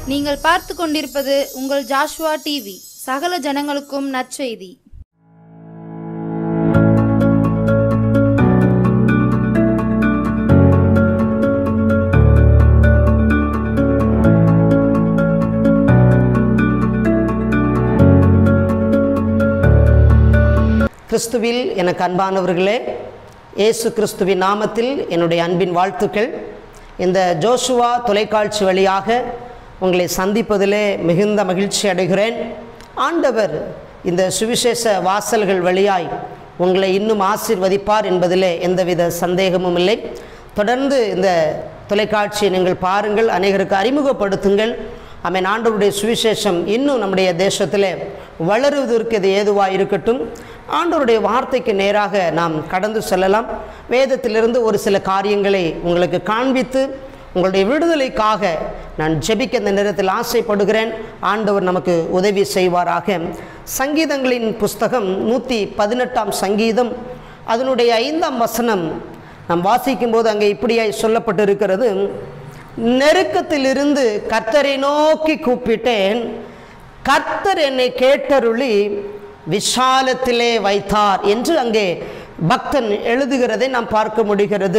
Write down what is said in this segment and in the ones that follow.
நீங்கள் பார்த்து கொண்டிருப்பது உங்கள் ஜாஷுவா டிவி. சகல ஜனங்களுக்கும் நற்செய்தி. கிறிஸ்துவில் எனக்கு அன்பானவர்களே, இயேசு கிறிஸ்துவின் நாமத்தில் என்னுடைய அன்பின் வாழ்த்துக்கள். இந்த ஜோஷுவா தொலைக்காட்சி வழியாக உங்களை சந்திப்பதிலே மிகுந்த மகிழ்ச்சி அடைகிறேன். ஆண்டவர் இந்த சுவிசேஷ வாசல்கள் வழியாய் உங்களை இன்னும் ஆசீர்வதிப்பார் என்பதிலே எந்தவித சந்தேகமும் இல்லை. தொடர்ந்து இந்த தொலைக்காட்சியை நீங்கள் பாருங்கள், அநேகருக்கு அறிமுகப்படுத்துங்கள். ஆமென். ஆண்டவருடைய சுவிசேஷம் இன்னும் நம்முடைய தேசத்திலே வளருவதற்கு இது ஏதுவாக இருக்கட்டும். ஆண்டவருடைய வார்த்தைக்கு நேராக நாம் கடந்து செல்லலாம். வேதத்திலிருந்து ஒரு சில காரியங்களை உங்களுக்கு காண்பித்து உங்களுடைய விடுதலைக்காக நான் ஜெபிக்க இந்த நேரத்தில் ஆசைப்படுகிறேன். ஆண்டவர் நமக்கு உதவி செய்வாராக. சங்கீதங்களின் புஸ்தகம் 118 சங்கீதம் அதனுடைய 5 வசனம் நாம் வாசிக்கும்போது அங்கே இப்படியாய் சொல்லப்பட்டிருக்கிறது: நெருக்கத்திலிருந்து கர்த்தரை நோக்கி கூப்பிட்டேன், கர்த்தர் என்னை கேட்டருளி விசாலத்திலே வைத்தார் என்று அங்கே பக்தன் எழுதுகிறதை நாம் பார்க்க முடிகிறது.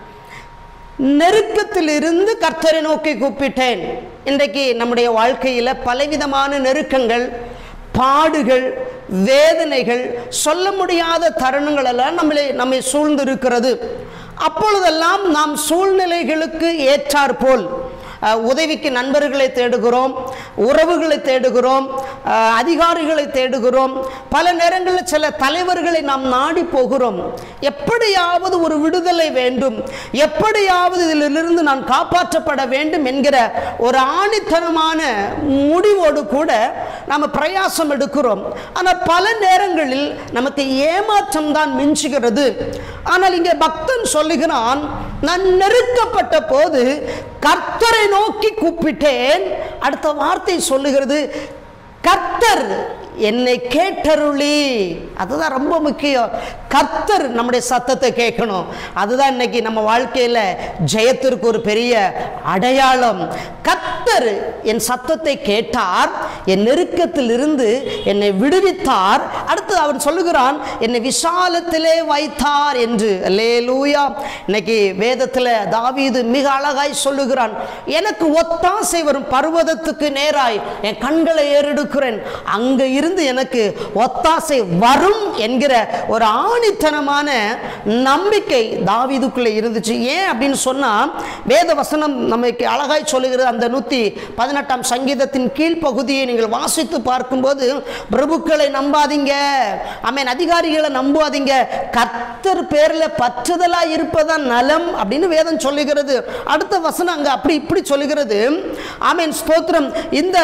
நெருக்கத்திலிருந்து கர்த்தரை நோக்கி கூப்பிட்டேன். இன்றைக்கு நம்முடைய வாழ்க்கையில் பலவிதமான நெருக்கங்கள், பாடுகள், வேதனைகள், சொல்ல முடியாத தருணங்கள் எல்லாம் நம்மை சூழ்ந்திருக்கிறது. அப்பொழுதெல்லாம் நாம் சூழ்நிலைகளுக்கு ஏற்றாற்போல் உதவிக்கு நண்பர்களை தேடுகிறோம், உறவுகளை தேடுகிறோம், அதிகாரிகளை தேடுகிறோம், பல நேரங்களில் சில தலைவர்களை நாம் நாடி போகிறோம். எப்படியாவது ஒரு விடுதலை வேண்டும், எப்படியாவது இதிலிருந்து நான் காப்பாற்றப்பட வேண்டும் என்கிற ஒரு ஆணித்தனமான முடிவோடு கூட நாம் பிரயாசம் எடுக்கிறோம். ஆனால் பல நேரங்களில் நமக்கு ஏமாற்றம் தான் மிஞ்சுகிறது. ஆனால் இங்கே பக்தன் சொல்லுகிறான், நான் நெருக்கப்பட்ட போது கர்த்தரை நோக்கி கூப்பிட்டேன். அடுத்த வார்த்தை சொல்லுகிறது, கர்த்தர் என்னை கேட்டருளி. அதுதான் ரொம்ப முக்கியம். கர்த்தர் நம்முடைய சத்தத்தை கேட்கணும். அதுதான் இன்னைக்கு நம்ம வாழ்க்கையில் ஜெயத்திற்கு ஒரு பெரிய அடையாளம். கர்த்தர் என் சத்தத்தை கேட்டார், என் நெருக்கத்தில் இருந்து என்னை விடுவித்தார். அடுத்து அவன் சொல்லுகிறான், என்னை விசாலத்திலே வைத்தார் என்று. அல்லேலூயா. இன்னைக்கு வேதத்தில் தாவீது மிக அழகாய் சொல்லுகிறான், எனக்கு ஒத்தாசை வரும் பர்வதத்துக்கு நேராய் என் கண்களை ஏறெடுக்கிறேன், அங்கே இருந்து எனக்கு ஒத்தாசை வரும் என்கிற ஒரு ஆணித்தனமான நம்பிக்கை தாவீதுக்குள்ளே இருந்துச்சு. ஏன் அப்படின்னு சொன்னா, வேத வசனம் நமக்கு அழகாய் சொல்லுகிறது. அந்த 118 சங்கீதத்தின் கீழ்ப்பகுதியை நீங்கள் வாசித்து பார்க்கும்போது, பிரபுக்களை நம்பாதீங்க, ஆமென், அதிகாரிகளை நம்பாதீங்க, கர்த்தர் பேர்ல பற்றுதலா இருப்பதான் நலம் அப்படின்னு வேதம் சொல்லுகிறது. அடுத்த வசனம் அங்க அப்படி இப்படி சொல்லுகிறது. ஆமென், ஸ்தோத்திரம். இந்த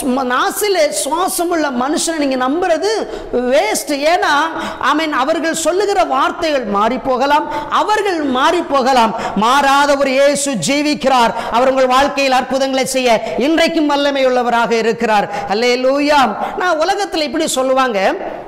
நாசிலே சுவாசம் உள்ள மனுஷனை நீங்க நம்புறது வேஸ்ட். ஏன்னா ஆமென், அவர்கள் சொல்லுகிற வார்த்தைகள் மாறி போகலாம், அவர்கள் மாறி போகலாம். மாறாத ஒரு இயேசு ஜீவிக்கிறார். அவர் உங்கள் வாழ்க்கையில் அற்புதங்களை செய்ய இன்றைக்கும் வல்லமை உள்ளவராக இருக்கிறார். அல்லேலூயா. நான் உலகத்தில் இப்படி சொல்லுவாங்க,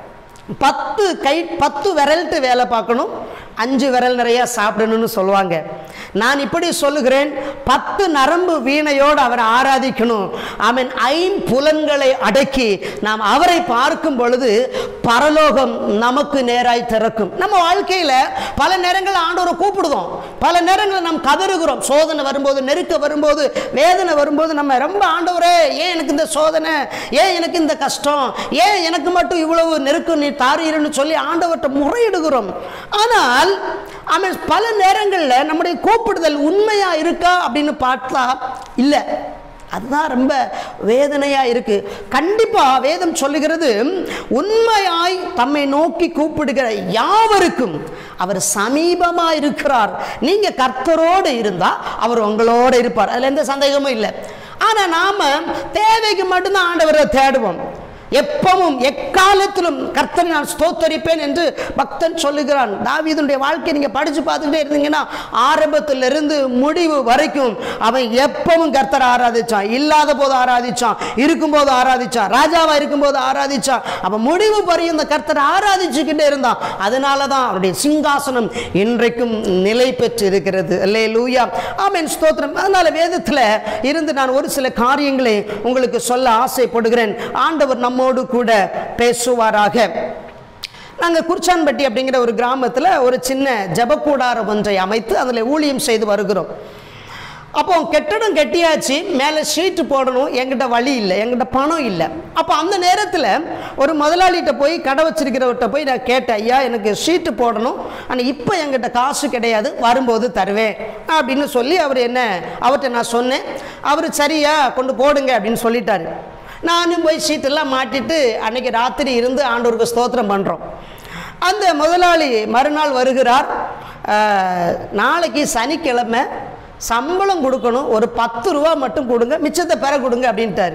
10 விரல்ட்டு வேலை பார்க்கணும், 5 விரல் நிறைய சாப்பிடணும்னு சொல்லுவாங்க. நான் இப்படி சொல்லுகிறேன், 10 நரம்பு வீணையோடு அவரை ஆராதிக்கணும். ஆமென். 5 புலன்களை அடக்கி நாம் அவரை பார்க்கும் பொழுது பரலோகம் நமக்கு நேராய் திறக்கும். நம்ம வாழ்க்கையில் பல நேரங்கள் ஆண்டவரை கூப்பிடுவோம், பல நேரங்களில் நாம் கதறுகிறோம். சோதனை வரும்போது, நெருக்க வரும்போது, வேதனை வரும்போது நம்ம ரொம்ப, ஆண்டவரே ஏன் எனக்கு இந்த சோதனை, ஏன் எனக்கு இந்த கஷ்டம், ஏன் எனக்கு மட்டும் இவ்வளவு நெருக்கம் நீ தாரீருன்னு சொல்லி ஆண்டவர்கிட்ட முறையிடுகிறோம். ஆனால் ஆமென், பல நேரங்களில் நம்முடைய கூப்பிடுதல் உண்மையா இருக்கா அப்படின்னு பார்த்தா இல்லை. அதுதான் ரொம்ப வேதனையா இருக்கு. கண்டிப்பா வேதம் சொல்லுகிறது, உண்மையாய் தம்மை நோக்கி கூப்பிடுகிற யாவருக்கும் அவர் சமீபமா இருக்கிறார். நீங்க கர்த்தரோடு இருந்தா அவர் உங்களோட இருப்பார், அதுல எந்த சந்தேகமும் இல்லை. ஆனா நாம தேவைக்கு மட்டும்தான் ஆண்டவரை தேடுவோம். எப்பவும் எக்காலத்திலும் கர்த்தரை நான் ஸ்தோத்தரிப்பேன் என்று பக்தன் சொல்லுகிறான். தாவீதுடைய வாழ்க்கை நீங்க படிச்சு பார்த்துக்கிட்டே இருந்தீங்கன்னா ஆரம்பத்திலிருந்து முடிவு வரைக்கும் அவன் எப்பவும் கர்த்தரை ஆராதிச்சான். இல்லாத போது ஆராதிச்சான், இருக்கும்போது ஆராதிச்சான், ராஜாவா இருக்கும்போது ஆராதிச்சான். அவன் முடிவு பரியந்த இந்த கர்த்தரை ஆராதிச்சுக்கிட்டே இருந்தான். அதனாலதான் அவருடைய சிங்காசனம் இன்றைக்கும் நிலை பெற்று இருக்கிறது. அல்லேலூயா, ஆமென், ஸ்தோத்திரம். அதனால வேதத்துல இருந்து நான் ஒரு சில காரியங்களை உங்களுக்கு சொல்ல ஆசைப்படுகிறேன். ஆண்டவர் நம்மோடு கூட பேசுவாராக. நாங்கள் குறிச்சான்பட்டி அப்படிங்கிற ஒரு கிராமத்தில் ஒரு சின்ன ஜபக்கூடாரம் ஒன்றை அமைத்து அதில் ஊழியம் செய்து வருகிறோம். அப்போ கெட்டடம் கட்டியாச்சு, மேலே ஷீட்டு போடணும், என்கிட்ட வழி இல்லை, என்கிட்ட பணம் இல்லை. அப்போ அந்த நேரத்தில் ஒரு முதலாளிகிட்ட போய், கடை வச்சிருக்கிறவர்கிட்ட போய் நான் கேட்டேன், ஐயா எனக்கு ஷீட்டு போடணும், ஆனால் இப்போ என்கிட்ட காசு கிடையாது, வரும்போது தருவேன் அப்படின்னு சொல்லி அவர்கிட்ட நான் சொன்னேன். அவர் சரியா கொண்டு போடுங்க அப்படின்னு சொல்லிட்டாரு. நானும் போய் ஷீட்டெல்லாம் மாட்டிட்டு அன்னைக்கு ராத்திரி இருந்து ஆண்டவருக்கு ஸ்தோத்திரம் பண்ணுறோம். அந்த முதலாளி மறுநாள் வருகிறார். நாளைக்கு சனிக்கிழமை சம்பளம் கொடுக்கணும், ஒரு 10 ரூபா மட்டும் கொடுங்க, மிச்சத்தை பெற கொடுங்க அப்படின்ட்டாரு.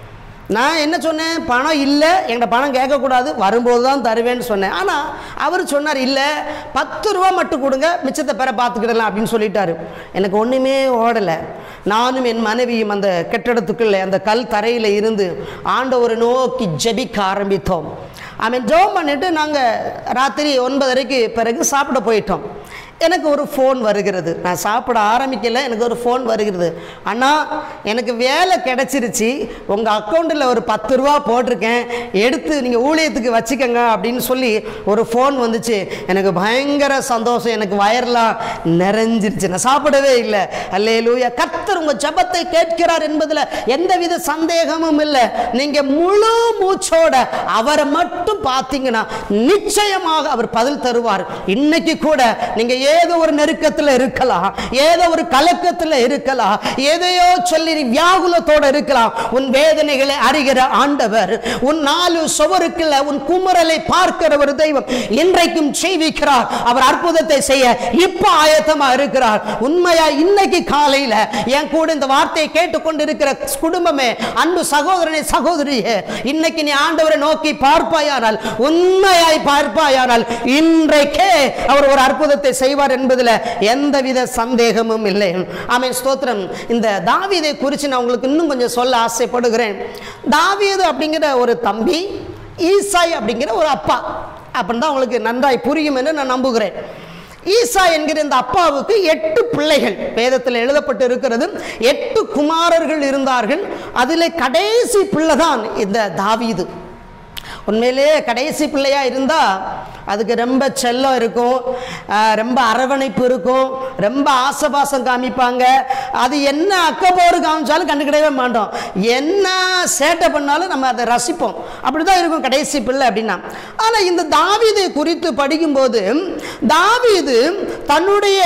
நான் என்ன சொன்னேன், பணம் இல்லை, என்கிட்ட பணம் கேட்கக்கூடாது, வரும்போது தான் தருவேன்னு சொன்னேன். ஆனால் அவர் சொன்னார், இல்லை 10 ரூபா மட்டும் கொடுங்க, மிச்சத்தை பெற பார்த்துக்கிடலாம் அப்படின்னு சொல்லிட்டாரு. எனக்கு ஒன்றுமே ஓடலை. நானும் என் மனைவியும் அந்த கெட்டிடத்துக்குள்ளே அந்த கல் தரையில் இருந்து ஆண்டவரை நோக்கி ஜெபிக்க ஆரம்பித்தோம். ஜெபம் பண்ணிட்டு நாங்கள் ராத்திரி 9:30க்கு பிறகு சாப்பிட போயிட்டோம். எனக்கு ஒரு ஃபோன் வருகிறது. நான் சாப்பிட ஆரம்பிக்கல, எனக்கு ஒரு ஃபோன் வருகிறது. அண்ணா எனக்கு வேலை கிடச்சிருச்சு, உங்கள் அக்கௌண்ட்டில் ஒரு 10 ரூபா போட்டிருக்கேன், எடுத்து நீங்கள் ஊழியத்துக்கு வச்சுக்கோங்க அப்படின்னு சொல்லி ஒரு ஃபோன் வந்துச்சு. எனக்கு பயங்கர சந்தோஷம், எனக்கு வயர்லாம் நிறைஞ்சிருச்சு. நான் சாப்பிடவே இல்லை. அல்லேலூயா, கர்த்தர் உங்கள் ஜெபத்தை கேட்கிறார் என்பதில் எந்தவித சந்தேகமும் இல்லை. நீங்கள் முழு மூச்சோட அவரை மட்டும் பார்த்தீங்கன்னா நிச்சயமாக அவர் பதில் தருவார். இன்னைக்கு கூட நீங்கள் ஏதோ ஒரு நெருக்கத்தில் இருக்கலாம், ஏதோ ஒரு கலக்கத்தில் இருக்கலாம், எதையோ சொல்லி வியாகுலத்தோடு இருக்கலாம். உன் வேதனைகளை அறிகிற ஆண்டவர், உன் 4 சுவருக்குள்ள உன் குமுறலை பார்க்கிற ஒரு தெய்வம் இன்றைக்கும் செய்விக்கிறார். அவர் அற்புதத்தை செய்ய இப்ப ஆயத்தமா இருக்கிறார். உண்மையா இன்னைக்கு காலையில என் கூட இந்த வார்த்தையை கேட்டுக்கொண்டிருக்கிற குடும்பமே, அன்பு சகோதரனே சகோதரியே, இன்னைக்கு நீ ஆண்டவரை நோக்கி பார்ப்பாயானால், உண்மையாய் பார்ப்பாயானால் இன்றைக்கே அவர் ஒரு அற்புதத்தை செய்வார் என்பதில் எந்தவித சந்தேகமும் இல்லை. ஆமென், ஸ்தோத்திரம். இந்த தாவீதை குறித்து நான் உங்களுக்கு இன்னும் கொஞ்சம் சொல்ல ஆசைப்படுகிறேன். தாவீது அப்படிங்கிற ஒரு தம்பி, ஈசாய் அப்படிங்கிற ஒரு அப்பா. அப்படின்னு தான் உங்களுக்கு நன்றாய் புரியும் என்று நான் நம்புகிறேன். ஈசா என்கிற இந்த அப்பாவுக்கு 8 பிள்ளைகள் வேதத்தில் எழுதப்பட்டு இருக்கிறது. 8 குமாரர்கள் இருந்தார்கள். அதில் கடைசி பிள்ளை தான் இந்த தாவீது. உண்மையிலே கடைசி பிள்ளையா இருந்தா அதுக்கு ரொம்ப செல்லம் இருக்கும், ரொம்ப அரவணைப்பு இருக்கும், ரொம்ப ஆசபாசம் காமிப்பாங்க. அது என்ன அக்கப்போரு காமிச்சாலும் கண்டுக்கிடவே மாட்டோம், என்ன சேட்டை பண்ணாலும் நம்ம அதை ரசிப்போம். அப்படிதான் இருக்கும் கடைசி பிள்ளை அப்படின்னா. ஆனா இந்த தாவீதை குறித்து படிக்கும்போது, தாவீது தன்னுடைய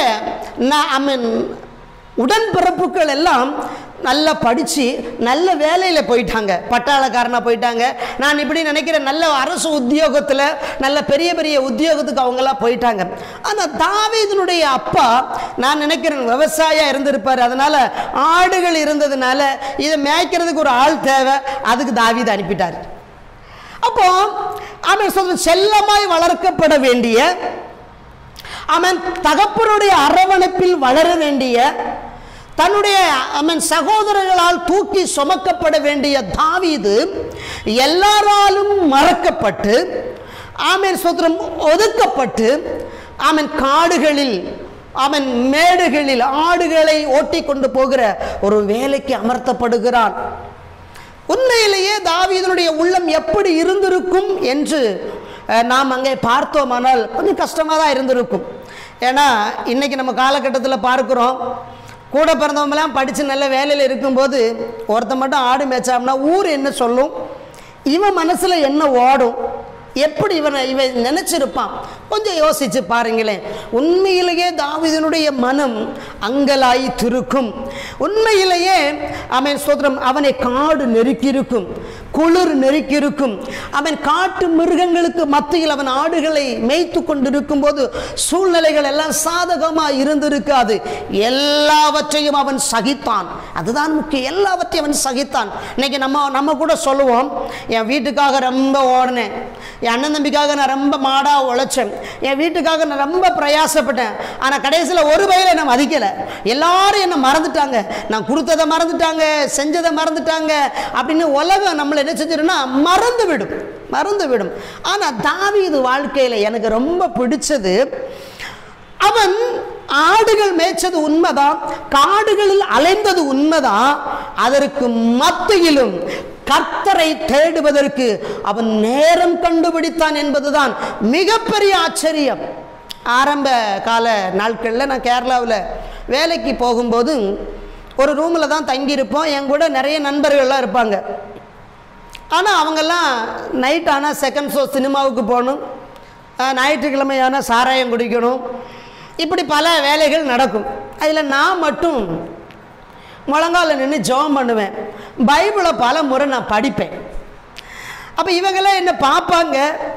உடன்பிறப்புகள் எல்லாம் நல்லா படித்து நல்ல வேலையில் போயிட்டாங்க, பட்டாளக்காரனாக போயிட்டாங்க. நான் இப்படி நினைக்கிறேன், நல்ல அரசு உத்தியோகத்தில், நல்ல பெரிய பெரிய உத்தியோகத்துக்கு அவங்களாம் போயிட்டாங்க. ஆனால் தாவீதுனுடைய அப்பா நான் நினைக்கிறேன் விவசாயியாக இருந்திருப்பார். அதனால் ஆடுகள் இருந்ததுனால இதை மேய்க்கிறதுக்கு ஒரு ஆள் தேவை, அதுக்கு தாவீது அனுப்பிட்டார். அப்போ அவன் சொல்ற செல்லமாய் வளர்க்கப்பட வேண்டிய, அவன் தகப்பனுடைய அரவணைப்பில் வளர வேண்டிய, தன்னுடைய சகோதரர்களால் தூக்கி சுமக்கப்பட வேண்டிய தாவீது எல்லாராலும் மறக்கப்பட்டு, ஸ்தோத்திரம், ஒதுக்கப்பட்டு, காடுகளில், மேடுகளில் ஆடுகளை ஓட்டி கொண்டு போகிற ஒரு வேலைக்கு அமர்த்தப்படுகிறான். உண்மையிலேயே தாவீதுனுடைய உள்ளம் எப்படி இருந்திருக்கும் என்று நாம் அங்கே பார்த்தோமானால் கொஞ்சம் கஷ்டமாக தான் இருந்திருக்கும். ஏன்னா இன்னைக்கு நம்ம காலகட்டத்தில் பார்க்குறோம், கூட பிறந்தவங்களாம் படித்து நல்ல வேலையில் இருக்கும்போது ஒருத்த மட்டும் ஆடு மேய்ச்சாம்னா ஊர் என்ன சொல்லும், இவன் மனசில் என்ன ஓடும், எப்படி இவன் நினச்சிருப்பான், கொஞ்சம் யோசிச்சு பாருங்களேன். உண்மையிலேயே தாவீதினுடைய மனம் அங்கலாய்த்திருக்கும். உண்மையிலேயே அவன் ஸ்தோத்திரம், அவனை காடு நெருக்கியிருக்கும், குளிர் நெருக்கியிருக்கும். அவன் காட்டு மிருகங்களுக்கு மத்தியில் அவன் ஆடுகளை மேய்த்து கொண்டிருக்கும் போது சூழ்நிலைகள் எல்லாம் சாதகமாக இருந்திருக்காது. எல்லாவற்றையும் அவன் சகித்தான். அதுதான் முக்கியம். எல்லாவற்றையும் அவன் சகித்தான். இன்னைக்கு நம்ம கூட சொல்லுவோம், என் வீட்டுக்காக ரொம்ப ஓடினேன், என் அண்ணன் தம்பிக்காக நான் ரொம்ப மாடா உழைச்சேன், என் வீட்டுக்காக நான் ரொம்ப பிரயாசப்பட்டேன், ஆனால் கடைசியில் ஒரு வயலை நான் மதிக்கலை, எல்லாரும் என்னை மறந்துட்டாங்க, நான் கொடுத்ததை மறந்துட்டாங்க, செஞ்சதை மறந்துட்டாங்க அப்படின்னு உலகம் நம்மளை என்ன செஞ்சிருன்னா மறந்து விடும். ஆனால் தாவீது வாழ்க்கையில் எனக்கு ரொம்ப பிடிச்சது, அவன் ஆடுகள் மேய்ச்சது உண்மைதான், காடுகளில் அலைந்தது உண்மைதான், அதற்கு மத்தியிலும் கர்த்தரை தேடுவதற்கு அவன் நேரம் கண்டுபிடித்தான் என்பதுதான் மிகப்பெரிய ஆச்சரியம். ஆரம்ப கால நாட்களில் நான் கேரளாவில் வேலைக்கு போகும்போது ஒரு ரூமில் தான் தங்கியிருப்போம். என் கூட நிறைய நண்பர்கள்லாம் இருப்பாங்க. ஆனால் அவங்கெல்லாம் நைட் ஆனால் செகண்ட் ஷோ சினிமாவுக்கு போகணும், ஞாயிற்றுக்கிழமையான சாராயம் குடிக்கணும், இப்படி பல வேலைகள் நடக்கும். அதில் நான் மட்டும் முழங்கால நின்று ஜெபம் பண்ணுவேன். பைபிளை பல முறை நான் படிப்பேன். அப்போ இவங்கெல்லாம் என்ன பார்ப்பாங்க,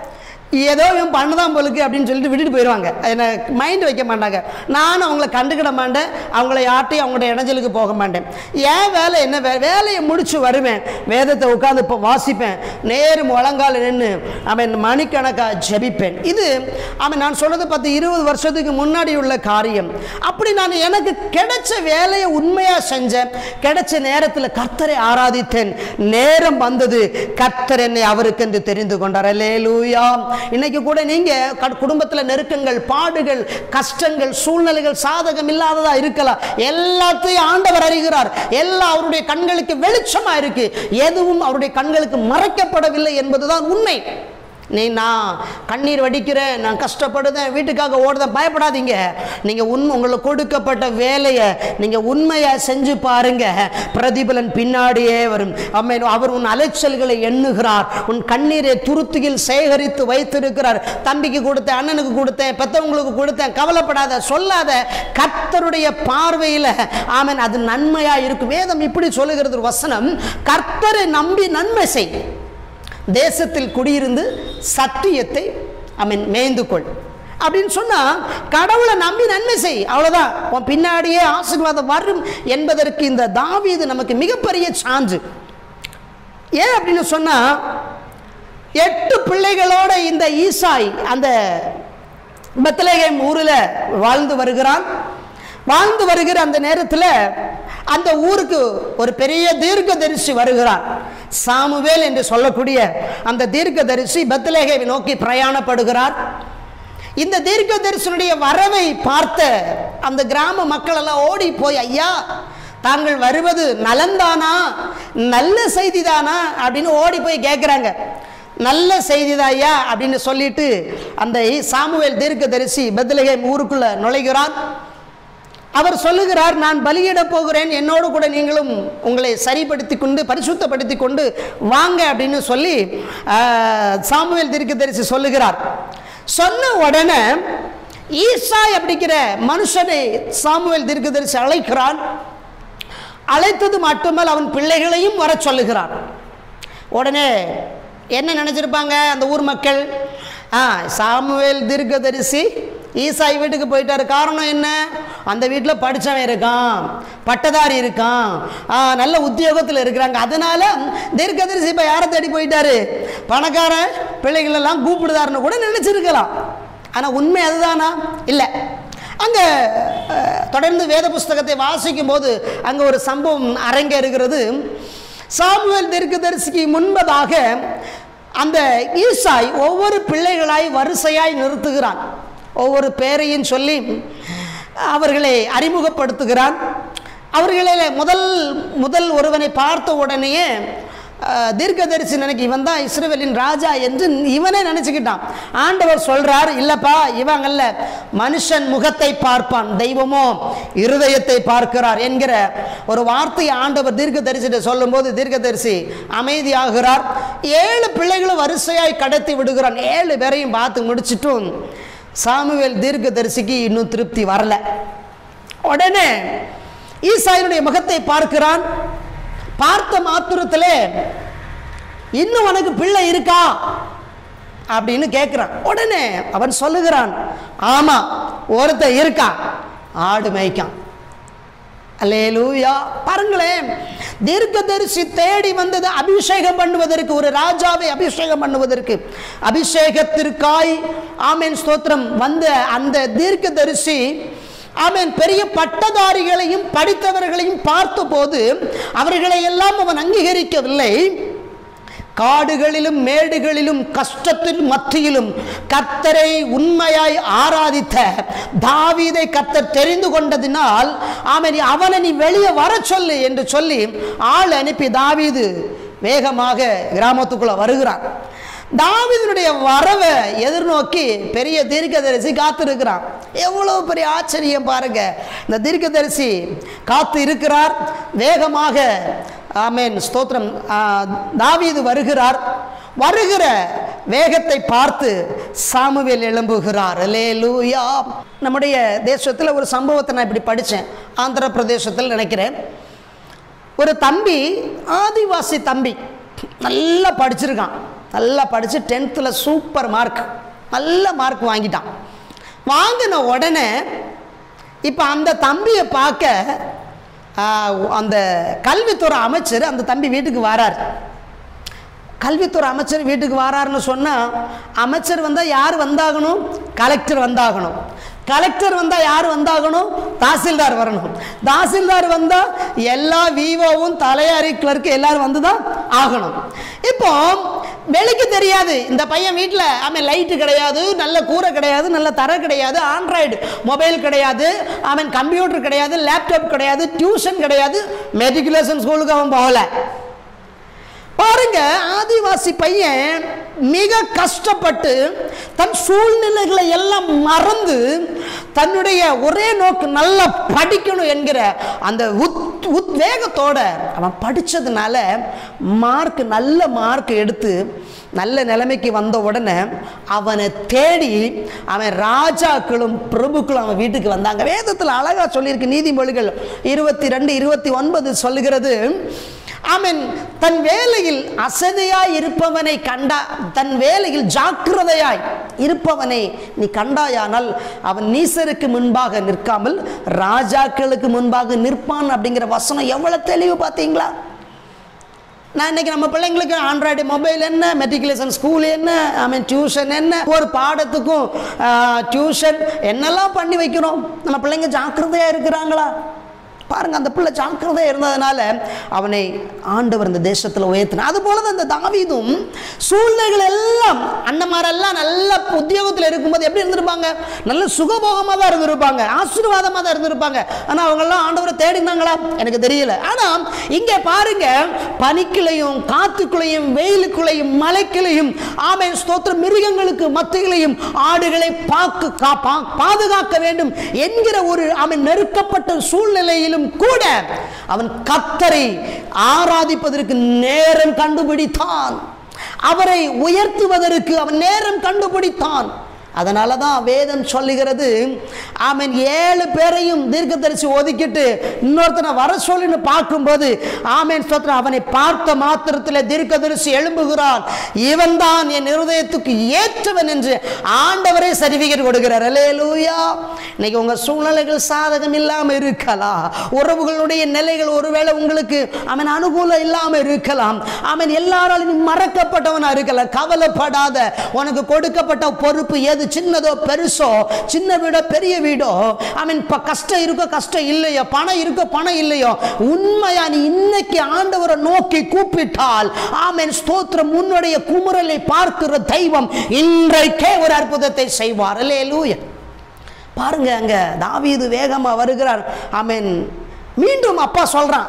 ஏதோ இவன் பண்ணுதான் போலுக்கு அப்படின்னு சொல்லிட்டு விட்டுட்டு போயிடுவாங்க. என்னை மைண்ட் வைக்க மாட்டாங்க. நானும் அவங்கள கண்டுக்கிட மாட்டேன், அவங்கள யார்ட்டையும் அவங்களோட இடைஞ்சலுக்கு போக மாட்டேன். ஏன் வேலை என்ன, வேலையை முடிச்சு வருவேன், வேதத்தை உட்காந்து இப்போ வாசிப்பேன், நேரும் முழங்கால நின்று அவன் மணிக்கணக்காக ஜெபிப்பேன். இது நான் சொல்றது 10-20 வருஷத்துக்கு முன்னாடி உள்ள காரியம். அப்படி நான் எனக்கு கிடைச்ச வேலையை உண்மையாக செஞ்சேன். கிடைச்ச நேரத்தில் கர்த்தரை ஆராதித்தேன். நேரம் வந்தது, கர்த்தர் என்னை அவருக்கு என்று தெரிந்து கொண்டார். அல்லேலூயா. இன்னைக்கு கூட நீங்க குடும்பத்தில் நெருக்கங்கள், பாடுகள், கஷ்டங்கள், சூழ்நிலைகள் சாதகம் இல்லாததா இருக்கலாம். எல்லாத்தையும் ஆண்டவர் அறிகிறார். எல்லாம் அவருடைய கண்களுக்கு வெளிச்சமா இருக்கு. எதுவும் அவருடைய கண்களுக்கு மறைக்கப்படவில்லை என்பதுதான் உண்மை. நான் கண்ணீர் வடிக்கிறேன், நான் கஷ்டப்படுதேன், வீட்டுக்காக ஓடுதேன், பயப்படாதீங்க. நீங்கள் உங்களுக்கு கொடுக்கப்பட்ட வேலையை நீங்கள் உண்மையாக செஞ்சு பாருங்க, பிரதிபலன் பின்னாடியே வரும். அவர் உன் அலைச்சல்களை எண்ணுகிறார், உன் கண்ணீரை துருத்தியில் சேகரித்து வைத்திருக்கிறார். தம்பிக்கு கொடுத்தேன், அண்ணனுக்கு கொடுத்தேன், பெற்றவங்களுக்கு கொடுத்தேன், கவலைப்படாத, சொல்லாத. கர்த்தருடைய பார்வையில் ஆமென், அது நன்மையாக இருக்கும். வேதம் இப்படி சொல்லுகிறது ஒரு வசனம், கர்த்தரை நம்பி நன்மை செய், தேசத்தில் குடியிருந்து சத்தியத்தை மேய்ந்து கொள் அப்படின்னு சொன்னா, கடவுளை நம்பி நன்மை செய், அவ்வளவுதான், உன் பின்னாடியே ஆசீர்வாதம் வரும் என்பதற்கு இந்த தாவீது நமக்கு மிகப்பெரிய சான்று. ஏன் அப்படின்னு சொன்னா, 8 பிள்ளைகளோட இந்த ஈசாய் அந்த பெத்லகேம் ஊரில் வாழ்ந்து வருகிற அந்த நேரத்தில் அந்த ஊருக்கு ஒரு பெரிய தீர்க்கதரிசி வருகிறார். சாமுவேல் என்று சொல்லக்கூடிய அந்த தீர்க்கதரிசி பெத்லகேமை நோக்கி பிரயாணப்படுகிறார். இந்த தீர்க்கதரிசனுடைய வரவை பார்த்த அந்த கிராம மக்கள் எல்லாம் ஓடி போய், ஐயா, தாங்கள் வருவது நலந்தானா, நல்ல செய்தி தானா அப்படின்னு ஓடி போய் கேட்குறாங்க. நல்ல செய்திதான் ஐயா அப்படின்னு சொல்லிட்டு அந்த சாமுவேல் தீர்க்கதரிசி பெத்லகேம் ஊருக்குள்ள நுழைகிறார். அவர் சொல்லுகிறார், நான் பலியிட போகிறேன், என்னோடு கூட நீங்களும் உங்களை சரிப்படுத்தி கொண்டு பரிசுத்தப்படுத்தி கொண்டு வாங்க அப்படின்னு சொல்லி சாமுவேல் தீர்க்கதரிசி சொல்லுகிறார். சொன்ன உடனே ஈசாய் அப்படிங்கிற மனுஷனை சாமுவேல் தீர்க்கதரிசி அழைக்கிறான். அழைத்தது மட்டுமல்ல, அவன் பிள்ளைகளையும் வர சொல்லுகிறான். உடனே என்ன நினைச்சிருப்பாங்க அந்த ஊர் மக்கள், சாமுவேல் தீர்க்கதரிசி ஈசாய் வீட்டுக்கு போயிட்டாரு. காரணம் என்ன, அந்த வீட்டில் படித்தவன் இருக்கான், பட்டதாரி இருக்கான், நல்ல உத்தியோகத்தில் இருக்கிறாங்க. அதனால தீர்க்கதரிசி இப்போ யாரை தேடி போயிட்டாரு, பணக்கார பிள்ளைகள் எல்லாம் கூப்பிடுதாருன்னு கூட நினைச்சிருக்கலாம். ஆனால் உண்மை அதுதானா? இல்லை. அங்கே தொடர்ந்து வேத புஸ்தகத்தை வாசிக்கும் போது அங்கே ஒரு சம்பவம் அரங்கேறுகிறது. சாமுவேல் தீர்க்கதரிசிக்கு முன்பதாக அந்த ஈசாய் ஒவ்வொரு பிள்ளைகளாய் வரிசையாய் நிறுத்துகிறான். ஒவ்வொரு பேரையும் சொல்லி அவர்களை அறிமுகப்படுத்துகிறான். அவர்களில் முதல் ஒருவனை பார்த்த உடனேயே தீர்க்கதரிசி நினைக்க, இவன் தான் இஸ்ரவேலின் ராஜா என்று இவனே நினைச்சுக்கிட்டான். ஆண்டவர் சொல்றார், இல்லப்பா, இவங்கல்ல, மனுஷன் முகத்தை பார்ப்பான், தெய்வமோ இருதயத்தை பார்க்கிறார் என்கிற ஒரு வார்த்தையை ஆண்டவர் தீர்க்கதரிசிட்ட சொல்லும் போது தீர்க்கதரிசி அமைதியாகிறார். 7 பிள்ளைகளும் வரிசையாய் கடத்தி விடுகிறான். 7 பேரையும் பார்த்து முடிச்சிட்டும் சாமுவேல் தீர்க்கதரிசிக்கு இன்னும் திருப்தி வரல. உடனே ஈசாயினுடைய முகத்தை பார்க்கிறான். பார்த்த மாத்திரத்திலே இன்னும் உனக்கு பிள்ளை இருக்கா அப்படின்னு கேட்கிறான். உடனே அவன் சொல்லுகிறான், ஆமா ஒருத்தன் இருக்கா, ஆடு மேய்க்கான். அல்லேலூயா. பாருங்களேன், தீர்க்கதரிசி தேடி வந்தது அபிஷேகம் பண்ணுவதற்கு, ஒரு ராஜாவை அபிஷேகம் பண்ணுவதற்கு. அபிஷேகத்திற்காய் ஆமென் ஸ்தோத்திரம் வந்த அந்த தீர்க்கதரிசி ஆமென் பெரிய பட்டதாரிகளையும் படித்தவர்களையும் பார்த்தபோது அவர்களை எல்லாம் அவன் அங்கீகரிக்கவில்லை. காடுகளிலும் மேடுகளிலும் கஷ்டத்தின் மத்தியிலும் கர்த்தரை உண்மையாய் ஆராதித்த தாவீதை கர்த்தர் தெரிந்து கொண்டதினால் அவனை நீ வெளியே வர சொல்லு என்று சொல்லி ஆள் அனுப்பி தாவீது வேகமாக கிராமத்துக்குள்ள வருகிறான். தாவீதினுடைய வரவை எதிர்நோக்கி பெரிய தீர்க்கதரிசி காத்திருக்கிறான். எவ்வளவு பெரிய ஆச்சரியம் பாருங்க. இந்த தீர்க்கதரிசி காத்து இருக்கிறார். வேகமாக ஆமென் ஸ்தோத்திரம் தாவீது வருகிறார். வருகிற வேகத்தை பார்த்து சாமுவேல் எழும்புகிறார். அல்லேலூயா. நம்முடைய தேசத்தில் ஒரு சம்பவத்தை நான் இப்படி படித்தேன். ஆந்திர பிரதேசத்தில் நினைக்கிறேன். ஒரு தம்பி, ஆதிவாசி தம்பி, நல்லா படிச்சிருக்கான். நல்லா படித்து 10th சூப்பர் மார்க், நல்ல மார்க் வாங்கிட்டான். வாங்கின உடனே இப்போ அந்த தம்பியை பார்க்க அந்த கல்வித்துறை அமைச்சர் அந்த தம்பி வீட்டுக்கு வரார். கல்வித்துறை அமைச்சர் வீட்டுக்கு வராருன்னு சொன்னால், அமைச்சர் வந்தால் யார் வந்தாகணும்? கலெக்டர் வந்தாகணும். கலெக்டர் வந்தால் யார் வந்தாகணும்? தாசில்தார் வரணும். தாசில்தார் வந்தால் எல்லா விஓவும் தலையாரி கிளர்க்கு எல்லாரும் வந்து தான் ஆகணும். இப்போ வெளிக்கு தெரியாது, இந்த பையன் வீட்டில் அவன் லைட்டு கிடையாது, நல்ல கூரை கிடையாது, நல்ல தரை கிடையாது, ஆண்ட்ராய்டு மொபைல் கிடையாது, அவன் கம்ப்யூட்டர் கிடையாது, லேப்டாப் கிடையாது, டியூஷன் கிடையாது, மெட்ரிகுலேஷன் ஸ்கூலுக்கு அவன் போகலை. பாருங்க, ஆதிவாசி பையன் மிக கஷ்டப்பட்டு தன் சூழ்நிலைகளை எல்லாம் மறந்து தன்னுடைய ஒரே நோக்கு நல்லா படிக்கணும் என்கிற அந்த உத்வேகத்தோட அவன் படித்ததுனால நல்ல மார்க் எடுத்து நல்ல நிலைமைக்கு வந்த உடனே அவனை தேடி அவன் ராஜாக்களும் பிரபுக்களும் அவன் வீட்டுக்கு வந்தாங்க. வேதத்தில் அழகா சொல்லியிருக்கு. நீதிமொழிகள் 22:29 சொல்லுகிறது, ஆமென், தன் வேலையில் அசதியாய் இருப்பவனை கண்டா, தன் வேலையில் ஜாக்கிரதையாய் இருப்பவனை நீ கண்டாயானால் அவன் நீசருக்கு முன்பாக நிற்காமல் ராஜாக்களுக்கு முன்பாக நிற்பான் அப்படிங்கிற வசனம் எவ்வளவு தெளிவு பார்த்தீங்களா? நான் இன்னைக்கு நம்ம பிள்ளைங்களுக்கு ஆண்ட்ராய்டு மொபைல் என்ன, மெட்ரிகுலேஷன் ஸ்கூல் என்ன, ஆமென் டியூஷன் என்ன, ஒரு பாடத்துக்கும் டியூஷன் என்னெல்லாம் பண்ணி வைக்கிறோம். நம்ம பிள்ளைங்க ஜாக்கிரதையா இருக்கிறாங்களா? பாருங்க, அந்த பிள்ளை ஜாக்கிரதையா இருந்ததுனால அவனை ஆண்டவர் இந்த தேசத்தில் உயர்த்தினார். அது போலதான் இந்த தாவீதும் சூழ்நிலைகள் எல்லாம் அண்ணமாரெல்லாம் நல்ல உத்தியோகத்தில் இருக்கும்போது எப்படி இருந்திருப்பாங்க? நல்ல சுகபோகமாக தான் இருந்திருப்பாங்க, ஆசீர்வாதமாக தான் இருந்திருப்பாங்க. ஆனால் அவங்கெல்லாம் ஆண்டவரை தேடினாங்களா? எனக்கு தெரியல. ஆனால் இங்கே பாருங்க, பனிக்குள்ளையும் காத்துக்குள்ளையும் வெயிலுக்குள்ளையும் மலைக்குள்ளையும் ஆமென் ஸ்தோத்திரம் மிருகங்களுக்கு மத்தியிலையும் ஆடுகளை பாதுகாக்க வேண்டும் என்கிற ஒரு அவன் நெருக்கப்பட்ட சூழ்நிலையிலும் கூட அவன் கர்த்தரை ஆராதிப்பதற்கு நேரம் கண்டுபிடித்தான். அவரை உயர்த்துவதற்கு அவன் நேரம் கண்டுபிடித்தான். அதனால தான் வேதம் சொல்லுகிறது, ஆமென், 7 பேரையும் தீர்க்கதரிசி ஒதுக்கிட்டு இன்னொருத்தனை வர சொல்லின்னு பார்க்கும்போது ஆமென் ஸ்தோத்திரம் அவனை பார்த்த மாத்திரத்தில் தீர்க்கதரிசி எழும்புகிறான். இவன் தான் என் இருதயத்துக்கு ஏற்றவன் என்று ஆண்டவரே சர்டிஃபிகேட் கொடுக்கிறார். அல்லேலூயா. இன்னைக்கு உங்க சூழ்நிலைகள் சாதகம் இல்லாமல் இருக்கலாம், உறவுகளுடைய நிலைகள் ஒருவேளை உங்களுக்கு அவன் அனுகூலம் இல்லாமல் இருக்கலாம், அவன் எல்லாராலும் மறக்கப்பட்டவனா இருக்கலாம். கவலைப்படாத. உனக்கு கொடுக்கப்பட்ட பொறுப்பு எது சின்னதோ பெருசோ, சின்ன வீடோ பெரிய வீடோ, அவன் கஷ்டம் இருக்கோ கஷ்டம் இல்லையோ, பணம் இருக்கோ பணம் இல்லையோ, உண்மையா நீ இன்னைக்கு ஆண்டவரை நோக்கி கூப்பிட்டால் ஆமென் ஸ்தோத்திரம் உன்னுடைய குமுறலை பார்க்கிற தெய்வம் இன்றைக்கே ஒரு அற்புதத்தை செய்வார். அல்லேலூயா. பாருங்க, அங்க தாவீது வேகமா வருகிறார். ஆமென். மீண்டும் அப்பா சொல்றான்,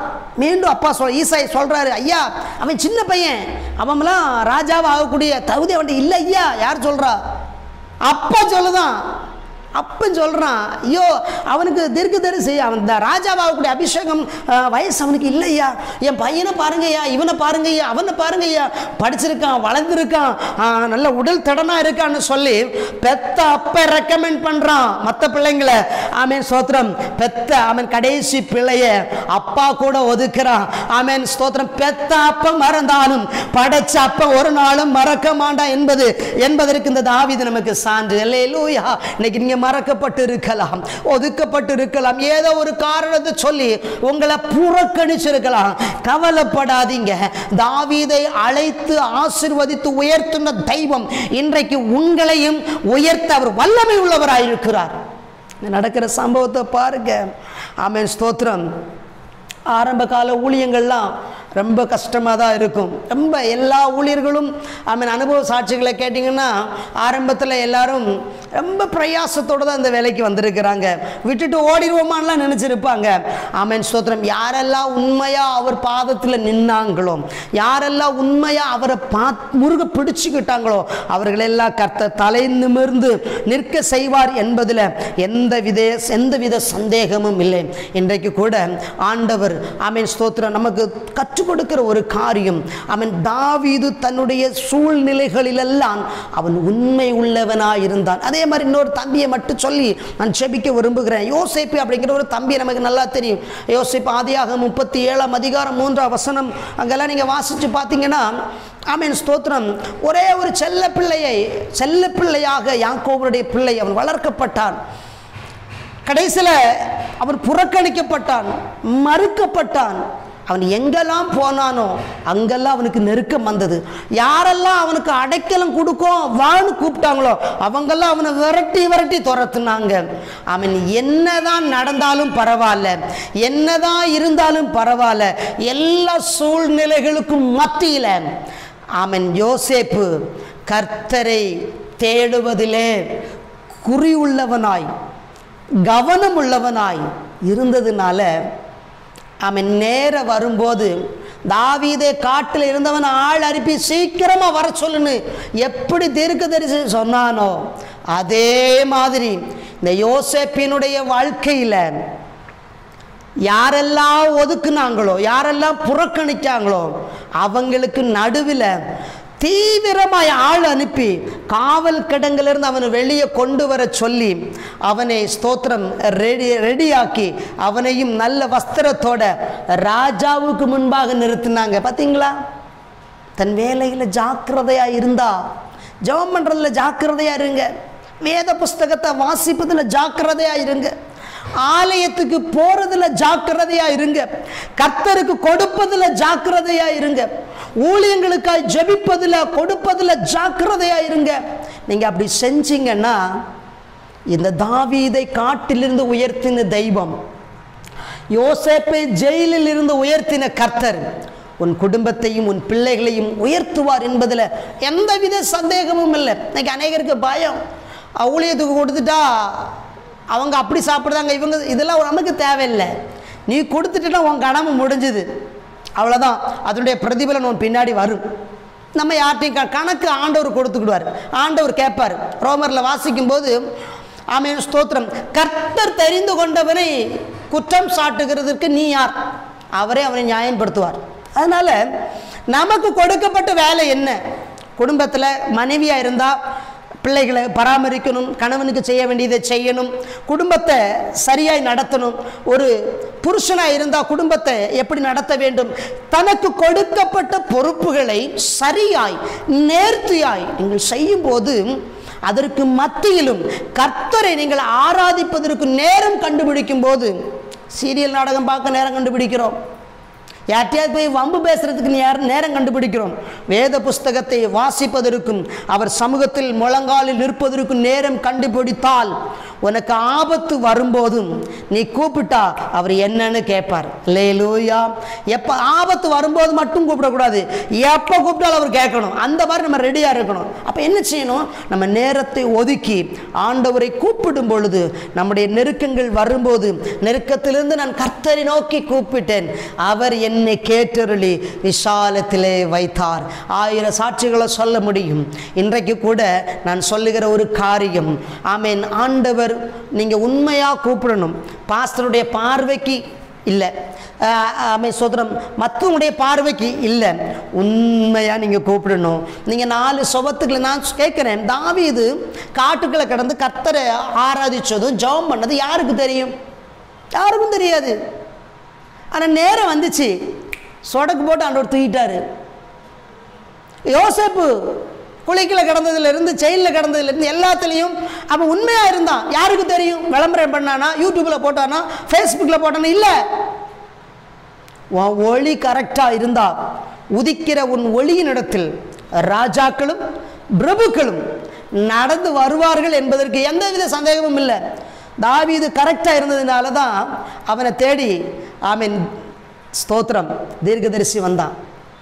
ஈசாய் சொல்றாரு, ஐயா அவன் சின்ன பையன், அவன்லாம் ராஜாவை ஆகக்கூடிய தகுதி அவன் இல்லை ஐயா. யார் சொல்றா? அப்பா சொல்லுதான். அப்பன் சொல்கிறான், ஐயோ அவனுக்கு தீர்க்கதரிசி, அவன் இந்த ராஜாவாகக்கூடிய அபிஷேகம் வயசு அவனுக்கு இல்லையா, என் பையனை பாருங்கய்யா, இவனை பாருங்கய்யா, அவனை பாருங்கய்யா, படிச்சிருக்கான், வளர்ந்துருக்கான், நல்ல உடல் தடனா இருக்கான்னு சொல்லி பெத்த அப்ப ரெக்கமெண்ட் பண்ணுறான் மற்ற பிள்ளைங்களை. ஆமேன் ஸ்தோத்திரம். பெத்த அவன் கடைசி பிள்ளைய அப்பா கூட ஒதுக்குறான். ஆமேன் ஸ்தோத்திரம். பெத்த அப்ப மறந்தாலும் படைச்ச அப்ப ஒரு நாளும் மறக்க மாட்டான் என்பதற்கு இந்த தாவீது நமக்கு சான்று. அல்லேலூயா. இன்னைக்கு நீங்க மறக்கப்பட்டு இருக்கலாம், ஒதுக்கப்பட்டு இருக்கலாம், ஏதோ ஒரு காரணத்தை சொல்லி உங்களை புறக்கணிச்சிருக்கலாம். கவலைப்படாதீங்க. தாவீதை அழைத்து ஆசீர்வதித்து உயர்த்துன தெய்வம் இன்றைக்கு உங்களையும் உயர்த்த அவர் வல்லமை உள்ளவராயிருக்கிறார். நடக்கிற சம்பவத்தை பாருங்க. ஆமென் ஸ்தோத்திரம். ஆரம்ப கால ஊழியங்கள்லாம் ரொம்ப கஷ்டமாக தான் இருக்கும். ரொம்ப எல்லா ஊழியர்களும் ஆமீன் அனுபவ சாட்சிகளை கேட்டிங்கன்னா ஆரம்பத்தில் எல்லாரும் ரொம்ப பிரயாசத்தோடு தான் இந்த வேலைக்கு வந்திருக்கிறாங்க. விட்டுட்டு ஓடிடுவோமான்லாம் நினச்சிருப்பாங்க. ஆமீன் ஸ்தோத்திரம். யாரெல்லாம் உண்மையாக அவர் பாதத்தில் நின்னாங்களோ, யாரெல்லாம் உண்மையாக அவரை முருக பிடிச்சிக்கிட்டாங்களோ அவர்களெல்லாம் கர்த்தர் தலை நிமிர்ந்து நிற்க செய்வார் என்பதில் எந்தவித சந்தேகமும் இல்லை. இன்றைக்கு கூட ஆண்டவர் ஆமீன் ஸ்தோத்திரம் நமக்கு கற்றுக் கொடுக்கிற ஒரு காரியம். அவன் தாவீது தன்னுடைய சூழ்நிலைகளிலெல்லாம் அவன் உண்மை உள்ளவனாயிருந்தான். அதே மாதிரி இன்னொரு தம்பியை மட்டும் சொல்லி நான் செபிக்க விரும்புகிறேன். யோசேப்பு அப்படிங்கிற ஒரு தம்பி நமக்கு நல்லா தெரியும். யோசேப்பு ஆதியாகமம் 37 அதிகாரம் 3 அங்கெல்லாம் நீங்கள் வாசித்து பார்த்தீங்கன்னா ஆமீன் ஸ்தோத்திரம் ஒரே ஒரு செல்ல பிள்ளையாக யாக்கோபுடைய பிள்ளை அவன் வளர்க்கப்பட்டான். கடைசியில் அவன் புறக்கணிக்கப்பட்டான், மறுக்கப்பட்டான். அவன் எங்கெல்லாம் போனானோ அங்கெல்லாம் அவனுக்கு நெருக்கம் வந்தது. யாரெல்லாம் அவனுக்கு அடைக்கலம் கொடுக்கும் வான்னு கூப்பிட்டாங்களோ அவங்கெல்லாம் அவனை விரட்டி துரத்துனாங்க. அவன் என்னதான் நடந்தாலும் பரவாயில்ல, என்னதான் இருந்தாலும் பரவாயில்ல, எல்லா சூழ்நிலைகளுக்கும் மத்தியில் அவன் யோசேப்பு கர்த்தரை தேடுவதிலே குறியுள்ளவனாய் கவனம் உள்ளவனாய் இருந்ததுனால அவன் நேர வரும்போது தாவீதே காட்டில் இருந்தவன் ஆள் அனுப்பி சீக்கிரமா வர சொல்லுன்னு எப்படி தீர்க்கதரிசி சொன்னானோ அதே மாதிரி இந்த யோசேப்பினுடைய வாழ்க்கையில் யாரெல்லாம் ஒதுக்குனாங்களோ, யாரெல்லாம் புறக்கணிச்சாங்களோ அவங்களுக்கு நடுவில் தீவிரமாய் ஆள் அனுப்பி காவல் கிடங்கிலிருந்து அவனை வெளியே கொண்டு வர சொல்லி அவனை ஸ்தோத்திரம் ரெடியாக்கி அவனையும் நல்ல வஸ்திரத்தோட ராஜாவுக்கு முன்பாக நிறுத்தினாங்க. பார்த்தீங்களா? தன் வேலையில் ஜாக்கிரதையா இருந்தா, ஜெபம் பண்றதுல ஜாக்கிரதையா இருங்க, வேத புஸ்தகத்தை வாசிப்பதில் ஜாக்கிரதையா இருங்க, ஆலயத்துக்கு போறதுல ஜாக்கிரதையா இருங்க, கர்த்தருக்கு கொடுப்பதுல ஜாக்கிரதையா இருங்க, ஊழியங்களுக்காய் ஜெபிப்பதுல கொடுப்பதுல ஜாக்கிரதையா இருங்க. நீங்க அப்படி செஞ்சீங்கன்னா இந்த தாவீதை காட்டிலிருந்து உயர்த்தின தெய்வம், யோசேப்பை ஜெயிலில் இருந்து உயர்த்தின கர்த்தர் உன் குடும்பத்தையும் உன் பிள்ளைகளையும் உயர்த்துவார் என்பதில் எந்தவித சந்தேகமும் இல்லை. இன்னைக்கு அநேகருக்கு பயம், ஊழியத்துக்கு கொடுத்துட்டா அவங்க அப்படி சாப்பிட்றாங்க, இவங்க இதெல்லாம் நமக்கு தேவையில்லை, நீ கொடுத்துட்டா உன் கடமை முடிஞ்சுது, அவ்வளோதான், அதனுடைய பிரதிபலன் உன் பின்னாடி வரும். நம்ம யார்ட்டையும் கணக்கு ஆண்டவர் கொடுத்துக்கிடுவார், ஆண்டவர் கேட்பார். ரோமரில் வாசிக்கும்போது ஆமென் ஸ்தோத்திரம், கர்த்தர் தெரிந்து கொண்டவனை குற்றம் சாட்டுகிறதுக்கு நீ யார்? அவரே அவனை நியாயப்படுத்துவார். அதனால நமக்கு கொடுக்கப்பட்ட வேலை என்ன? குடும்பத்தில் மனைவியாக இருந்தால் பிள்ளைகளை பராமரிக்கணும், கணவனுக்கு செய்ய வேண்டியதை செய்யணும், குடும்பத்தை சரியாய் நடத்தணும். ஒரு புருஷனாக இருந்தால் குடும்பத்தை எப்படி நடத்த வேண்டும்? தனக்கு கொடுக்கப்பட்ட பொறுப்புகளை சரியாய் நேர்த்தியாய் நீங்கள் செய்யும் போது அதற்கு மத்தியிலும் கர்த்தரை நீங்கள் ஆராதிப்பதற்கு நேரம் கண்டுபிடிக்கும் போது, சீரியல் நாடகம் பார்க்க நேரம் கண்டுபிடிக்கிறோம், யார்ட்டையாவது போய் வம்பு பேசுறதுக்கு நேரம் கண்டுபிடிக்கிறோம், வேத புஸ்தகத்தை வாசிப்பதற்கும் அவர் சமூகத்தில் முழங்காலில் நிற்பதற்கும் நேரம் கண்டுபிடித்தால் உனக்கு ஆபத்து வரும்போதும் நீ கூப்பிட்டா அவர் என்னன்னு கேட்பார். அல்லேலூயா. எப்போ ஆபத்து வரும்போது மட்டும் கூப்பிடக்கூடாது, எப்போ கூப்பிட்டாலும் அவர் கேட்கணும். அந்த மாதிரி நம்ம ரெடியாக இருக்கணும். அப்போ என்ன செய்யணும்? நம்ம நேரத்தை ஒதுக்கி ஆண்டவரை கூப்பிடும் பொழுது, நம்முடைய நெருக்கங்கள் வரும்போது, நெருக்கத்திலிருந்து நான் கர்த்தரை நோக்கி கூப்பிட்டேன், அவர் என்னை கேட்டருளி விசாலத்திலே வைத்தார். 1000 சாட்சிகளை சொல்ல முடியும். இன்றைக்கு கூட நான் சொல்லுகிற ஒரு காரியம், ஆமென், ஆண்டவர் நீங்கள் உண்மையாக கூப்பிடணும். பாஸ்டருடைய பார்வைக்கு இல்லை, ஆமென் சோதரம், மற்றவங்களுடைய பார்வைக்கு இல்லை, உண்மையாக நீங்கள் கூப்பிடணும். நீங்கள் 4 சுபத்துக்களை நான் கேட்குறேன். தாவீது காட்டுக்களை கடந்து கர்த்தரை ஆராதிச்சதும் ஜெபம் பண்ணது யாருக்கு தெரியும்? யாருக்கும் தெரியாது. ஆனால் நேரம் வந்துச்சு, சொடக்கு போட்டு ஆண்டவர் தூக்கிட்டாரு. யோசேப்பு குளிக்கில் கிடந்ததுலேருந்து, செயலில் கிடந்ததுலேருந்து எல்லாத்துலேயும் அவன் உண்மையாக இருந்தான். யாருக்கு தெரியும்? விளம்பரம் பண்ணானா, யூடியூப்பில் போட்டானா, ஃபேஸ்புக்கில் போட்டானா? இல்லை. உன் ஒளி கரெக்டாக இருந்தா, உதிக்கிற உன் ஒளியின் இடத்தில் ராஜாக்களும் பிரபுக்களும் நடந்து வருவார்கள் என்பதற்கு எந்தவித சந்தேகமும் இல்லை. தாவீது கரெக்டாக இருந்ததுனால தான் அவனை தேடி, ஆமென் ஸ்தோத்திரம், தீர்க்கதரிசி வந்தான்.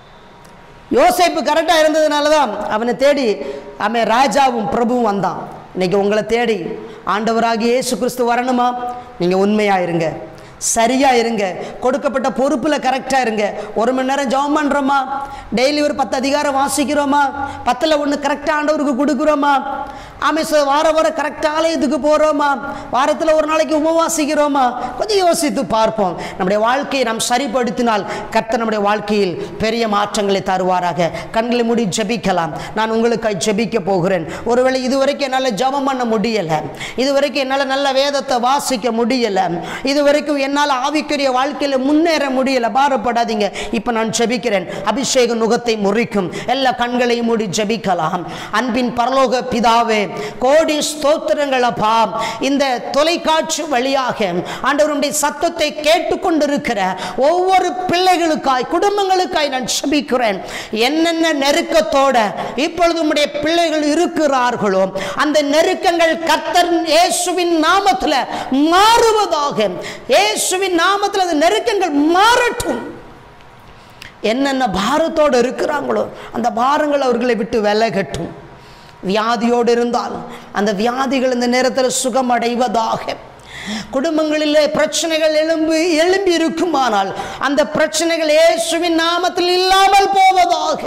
யோசேப்பு கரெக்டாக இருந்ததுனால தான் அவனை தேடி அவன் ராஜாவும் பிரபுவும் வந்தான். இன்னைக்கு உங்களை தேடி ஆண்டவராகிய இயேசு கிறிஸ்து வரணுமா? நீங்கள் உண்மையாக இருங்க, சரியாக இருங்க, கொடுக்கப்பட்ட பொறுப்பில் கரெக்டாக இருங்க. 1 மணி நேரம் ஜெபம் பண்ணுறோமா? டெய்லி ஒரு 10 அதிகாரம் வாசிக்கிறோமா? 10ல் 1 கரெக்டாக ஆண்டவருக்கு கொடுக்குறோமா? ஆமாம் சார், வாரம் கரெக்டாக ஆலயத்துக்கு போகிறோமா? வாரத்தில் ஒரு நாளைக்கு உபவாசிக்கிறோமா? கொஞ்சம் யோசித்து பார்ப்போம். நம்முடைய வாழ்க்கையை நாம் சரிப்படுத்தினால் கர்த்தர் நம்முடைய வாழ்க்கையில் பெரிய மாற்றங்களை தருவாராக. கண்களை மூடி ஜெபிக்கலாம். நான் உங்களுக்காக ஜெபிக்க போகிறேன். ஒருவேளை இதுவரைக்கும் என்னால் ஜெபம் பண்ண முடியலை, இதுவரைக்கும் என்னால் நல்ல வேதத்தை வாசிக்க முடியலை, இதுவரைக்கும் என்னால் ஆவிக்குரிய வாழ்க்கையில் முன்னேற முடியலை, பாரப்படாதீங்க. இப்போ நான் ஜெபிக்கிறேன். அபிஷேக நுகத்தை முறிக்கும். எல்லா கண்களையும் மூடி ஜெபிக்கலாம். அன்பின் பரலோக பிதாவே, கோடி ஸ்தோத்திரங்கள் அப்பா. இந்த தொலைக்காட்சி வழியாக ஆண்டவருடைய சத்தத்தை கேட்டுக்கொண்டிருக்கிற ஒவ்வொரு பிள்ளைகளுக்காய், குடும்பங்களுக்காய் நான் ஜெபிக்கிறேன். என்னென்ன நெருக்கத்தோட இப்பொழுது உம்முடைய பிள்ளைகள் இருக்கிறார்களோ அந்த நெருக்கங்கள் கர்த்தர் இயேசுவின் நாமத்தில் மாறுவதாக. இயேசுவின் நாமத்தில் அந்த நெருக்கங்கள் மாறட்டும். என்னென்ன பாரத்தோடு இருக்கிறாங்களோ அந்த பாரங்கள் அவர்களை விட்டு விலகட்டும். வியாதியோடு இருந்தால் அந்த வியாதிகள் இந்த நேரத்தில் சுகமடைவதாக. குடும்பங்களிலே பிரச்சனைகள் எழும்பி இருக்குமானால் அந்த பிரச்சனைகள் இயேசுவின் நாமத்தில் இல்லாமல் போவதாக.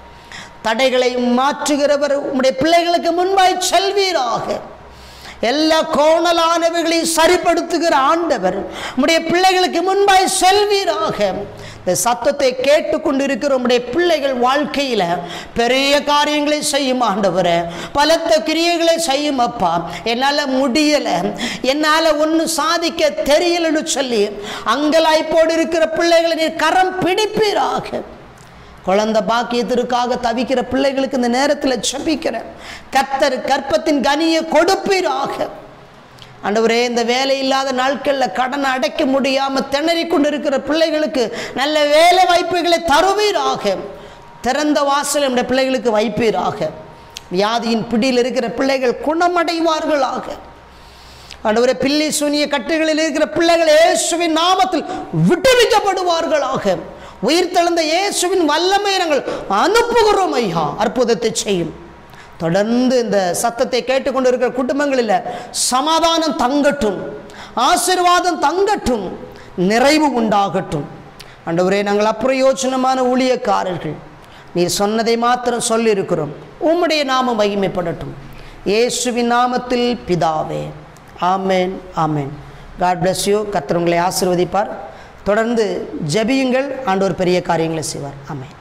தடைகளை மாற்றுகிறவர் உம்முடைய பிள்ளைகளுக்கு முன்பாய் செல்வீராக. எல்லா கோணலானவைகளையும் சரிப்படுத்துகிற ஆண்டவர் உம்முடைய பிள்ளைகளுக்கு முன்பாய் செல்வீராக. இந்த சத்தத்தை கேட்டுக்கொண்டிருக்கிற உம்முடைய பிள்ளைகள் வாழ்க்கையில் பெரிய காரியங்களை செய்யும் ஆண்டவரே, பலத்த கிரியைகளை செய்யும் அப்பா. என்னால் முடியலை, என்னால் ஒன்றும் சாதிக்க தெரியலன்னு சொல்லி அங்கலாய்ப்போடு இருக்கிற பிள்ளைகளை நீர் கரம் பிடிப்பீராக. குழந்தை பாக்கியத்திற்காக தவிக்கிற பிள்ளைகளுக்கு இந்த நேரத்தில் ஜெபிக்கிறேன். கர்த்தர் கற்பத்தின் கனியை கொடுப்பீராக. ஆண்டவரே, இந்த வேலை இல்லாத நாட்களில் கடனை அடைக்க முடியாமல் திணறி கொண்டு இருக்கிற பிள்ளைகளுக்கு நல்ல வேலை வாய்ப்புகளை தருவீராக. திறந்த வாசல் நம்முடைய பிள்ளைகளுக்கு வைப்பீராக. வியாதியின் பிடியில் இருக்கிற பிள்ளைகள் குணமடைவார்களாக. ஆண்டவரே, பில்லி சூனிய கட்டுகளில் இருக்கிற பிள்ளைகள் இயேசுவின் நாமத்தில் விடுவிக்கப்படுவார்களாக. உயிர்த்தெழுந்த இயேசுவின் வல்லமை நாங்கள் அனுப்புகிறோம் ஐயா. அற்புதத்தை செய்யும். தொடர்ந்து இந்த சத்தத்தை கேட்டுக்கொண்டு இருக்கிற குடும்பங்களில் சமாதானம் தங்கட்டும், ஆசீர்வாதம் தங்கட்டும், நிறைவு உண்டாகட்டும். ஆண்டவரே, நாங்கள் அப்பிரயோஜனமான ஊழியக்காரர்கள், நீர் சொன்னதை மாத்திரம் சொல்லியிருக்கிறோம். உம்முடைய நாமம் மகிமைப்படட்டும். இயேசுவின் நாமத்தில் பிதாவே, ஆமேன், ஆமேன். God bless you. கர்த்தர் உங்களை ஆசீர்வதிப்பார். தொடர்ந்து ஜெபியுங்கள். ஆண்டவர் பெரிய காரியங்களை செய்வார். ஆமேன்.